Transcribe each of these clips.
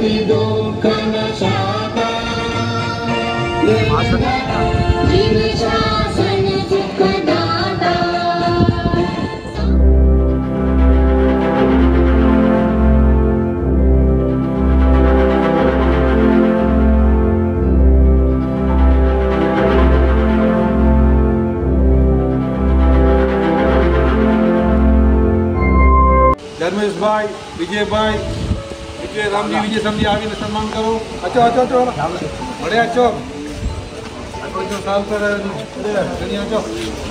धर्मेश भाई, विजय भाई, विजय राम जी, विजय समझी आगे ने सम्मान करो। अच्छा अच्छा अच्छा बड़े अच्छो अच्छो साल पर दुनिया अच्छो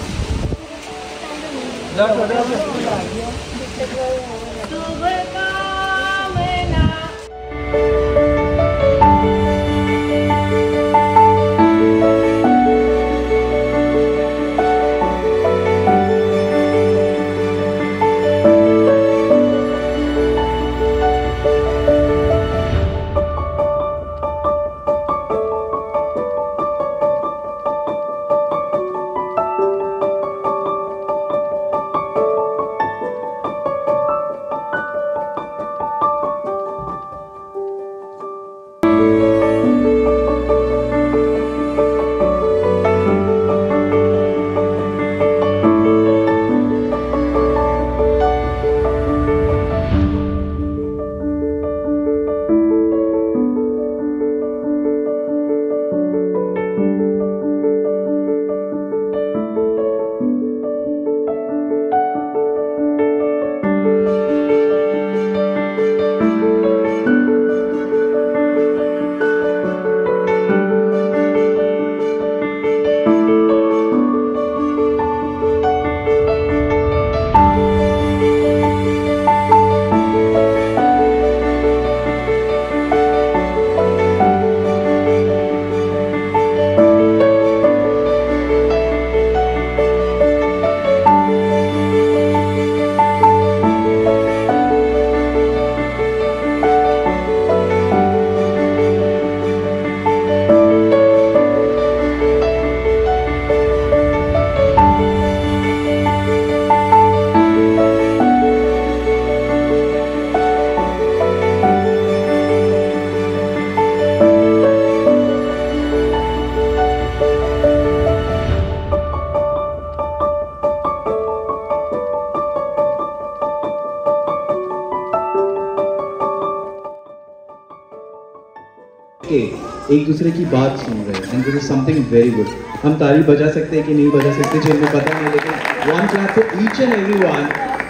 एक दूसरे की बात सुन रहे हैं and this is something very good. हम ताली बजा सकते हैं कि नहीं बजा सकते जो हमें पता नहीं, लेकिन one clap for each and everyone.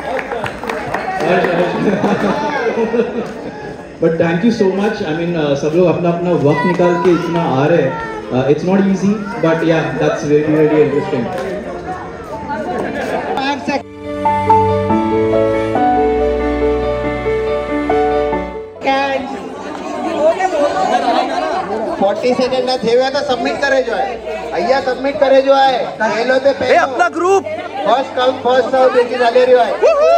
But thank you so much. I mean सब लोग अपना अपना वक्त निकाल के इतना आ रहे हैं। It's not easy but ya that's really really interesting. 40 second थे तो सबमिट करे जो है भैया, सबमिट करे जो है पहले तो पहले अपना group first come first serve देखी झाले रे आहे।